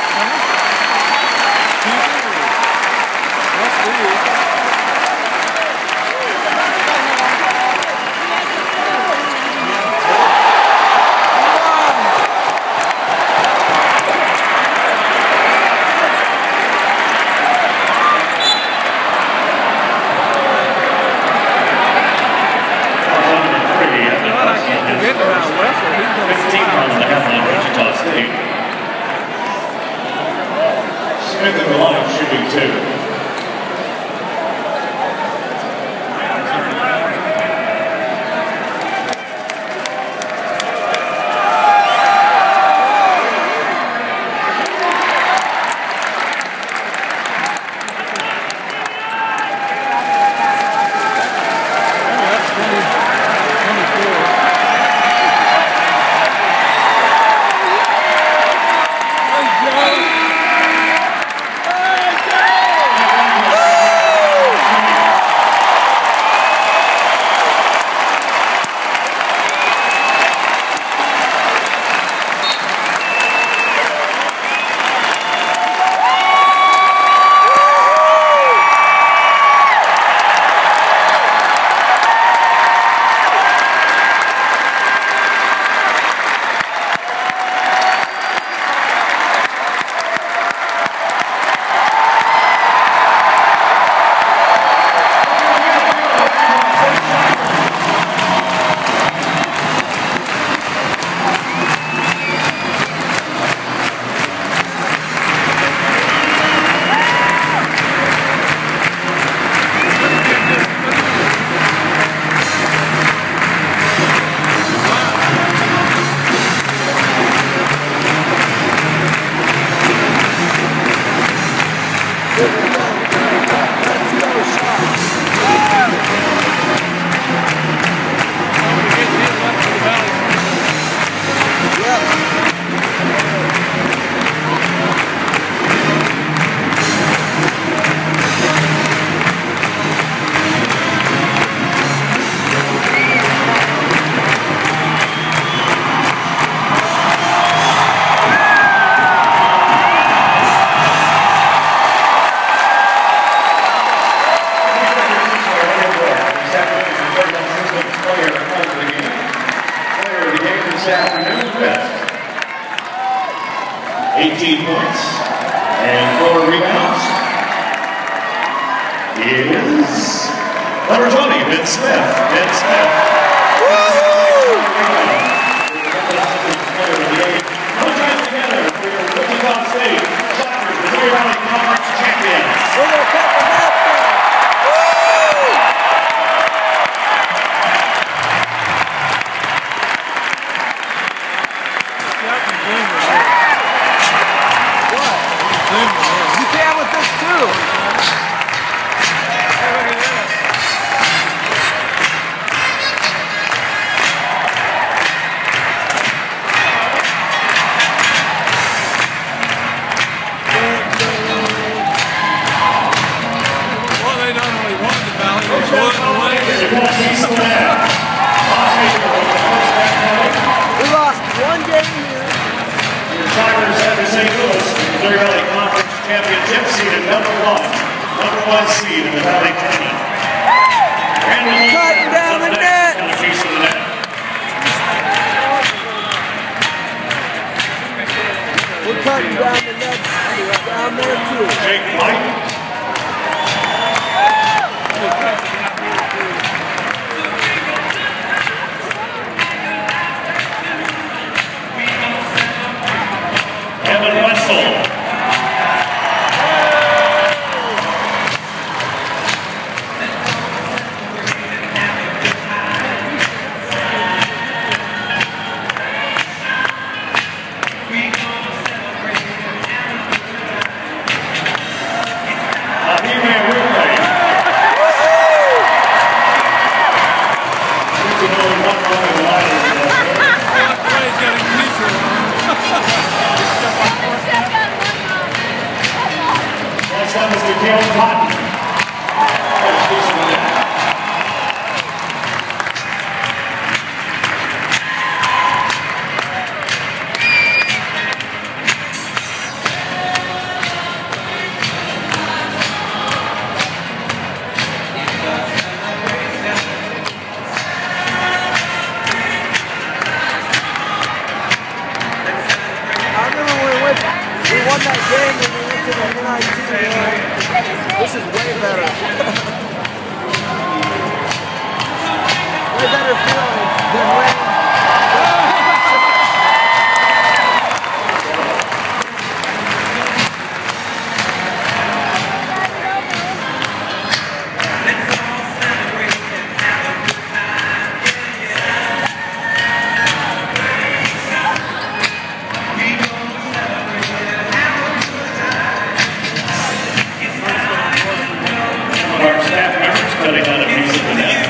18 points and 4 rebounds is number 20, Ben Smith. Ben Smith. Put your hands together for your Wichita State Shockers, Missouri Valley Conference champions. You can with this too. Well, they not only won the valley, they won the way. We lost one game here. Your Tigers have the St. Louis Missouri Valley Conference Championship seeded number one seed in the Valley Tournament. Cutting down the net. And a piece of the net. We're cutting down the nets down there too. Jake White. Evan Wetzel. won that game when we went to the NIT, man. This is way better. Way better feeling than winning. Our staff members cutting out a piece of the net.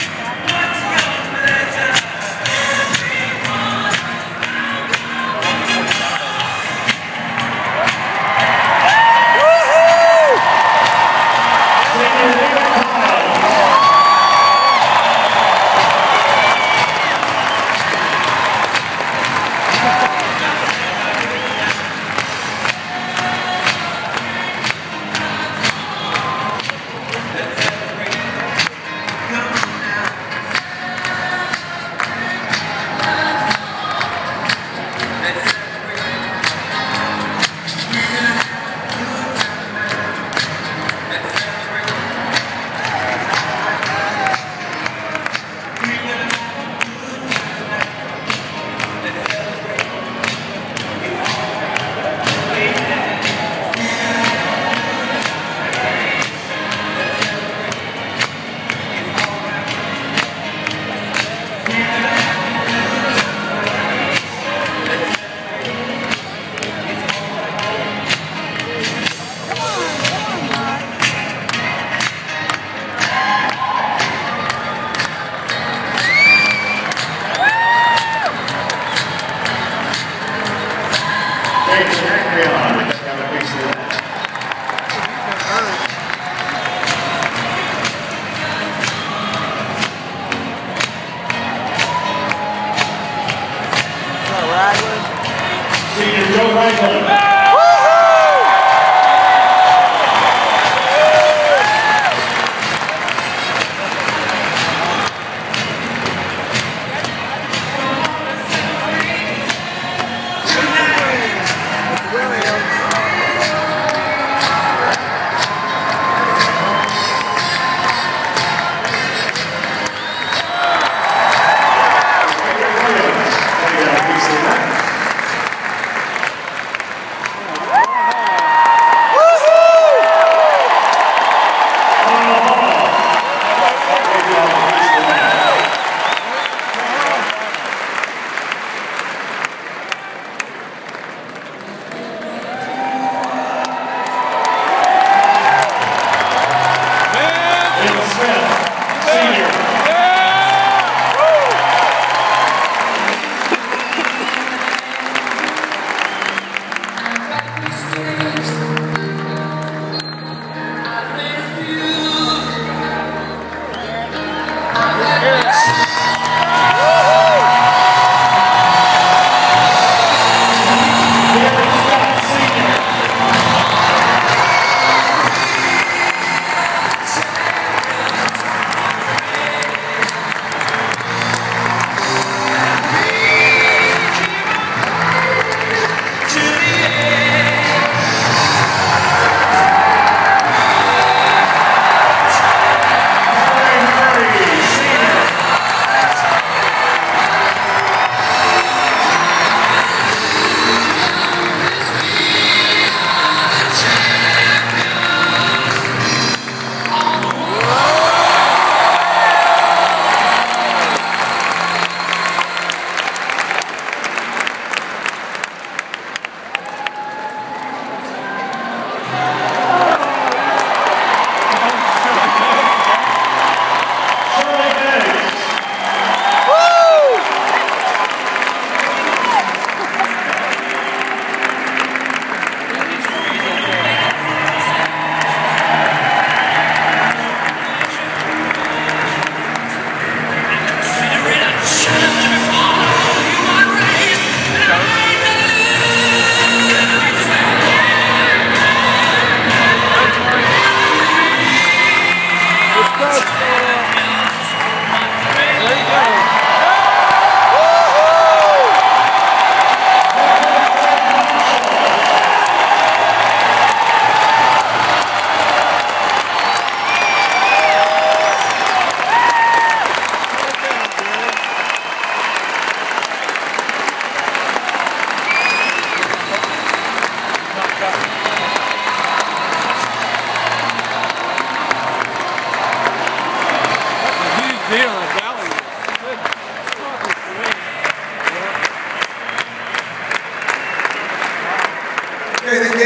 Senior Joe Ragland.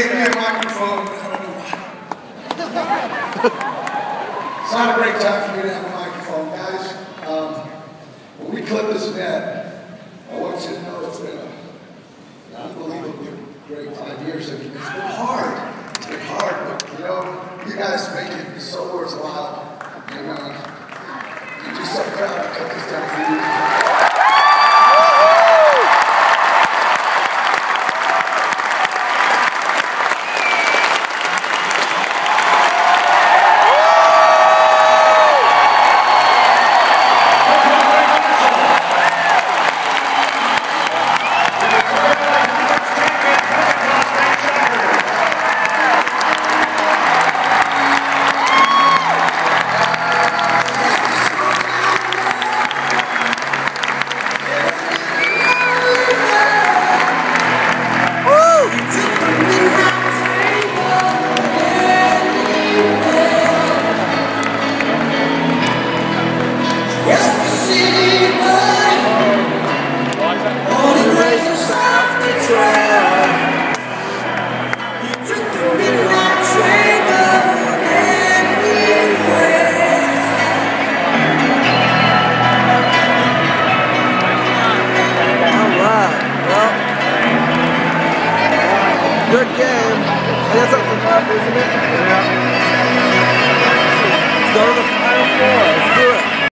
gave me a microphone. It's not a great time for me to have a microphone, guys. When we clip this event, I want you to know it's been an unbelievably great 5 years. It's been hard. It's been hard, but you know, you guys make it so worthwhile. And I'm just so proud to cut this down for you. Good game. I guess that's enough, isn't it? Yeah. Let's go to the final four.